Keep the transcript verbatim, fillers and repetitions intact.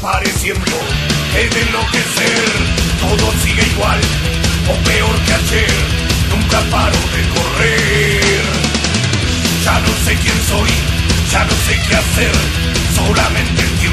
pareciendo he de enloquecer. Todo sigue igual o peor que ayer, nunca paro de correr. Ya no sé quién soy, ya no sé qué hacer, solamente el tiempo